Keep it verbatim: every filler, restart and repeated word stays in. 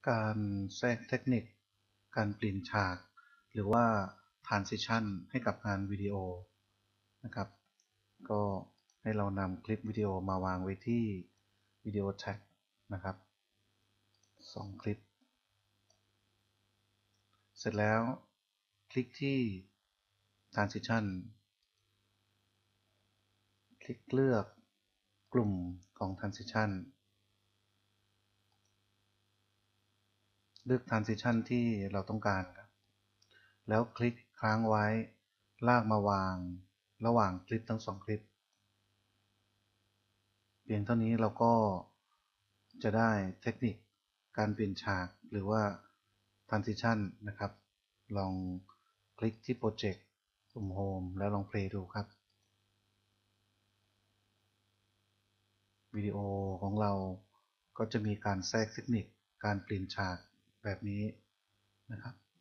การแทรกเทคนิคการเปลี่ยนฉากหรือว่า transition ให้กับงานวิดีโอนะครับก็ให้เรานำคลิปวิดีโอมาวางไว้ที่วิดีโอแท็กนะครับสองคลิปเสร็จแล้วคลิกที่ transition คลิกเลือกกลุ่มของ transition เลือก transition ที่เราต้องการครับแล้วคลิกค้างไว้ลากมาวางระหว่างคลิปทั้งสองคลิปเพียงเท่านี้เราก็จะได้เทคนิคการเปลี่ยนฉากหรือว่า transition นะครับลองคลิกที่โปรเจกต์ปุ่มโฮมแล้วลองเพลย์ดูครับวิดีโอของเราก็จะมีการแทรกเทคนิคการเปลี่ยนฉากแบบนี้นะครับ